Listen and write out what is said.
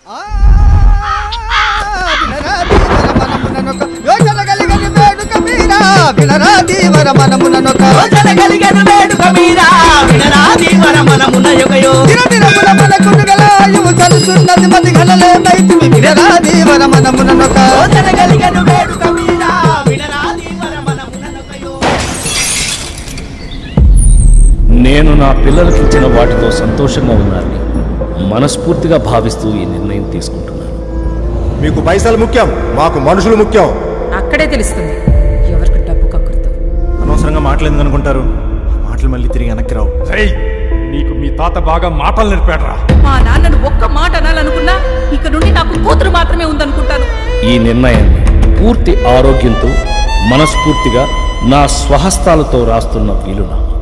నేను నా పిల్లలకి ఇచ్చిన వాటితో సంతోషంగా ఉన్నారని మనస్ఫూర్తిగా భావిస్తూ ఈ నిర్ణయం తీసుకుంటున్నాను. మీకు పైసలు ముఖ్యం, మాకు మనుషులు ముఖ్యం. అక్కడే తెలుస్తుంది ఎవరికి డబ్బు కక్కుర్తో. అనవసరంగా మాటలు అనుకుంటారు, మాటలు మళ్ళీ తిరిగి వెనక్కి రావు. నీకు మీ తాత బాగా మాటలు నేర్పాడరా. మా నాన్నను ఒక్క మాట అనాలనుకున్నా ఇక నుండి నాకు కూతురు మాత్రమే ఉందనుకుంటాను. ఈ నిర్ణయాన్ని పూర్తి ఆరోగ్యంతో మనస్ఫూర్తిగా నా స్వహస్తాలతో రాస్తున్న వీలున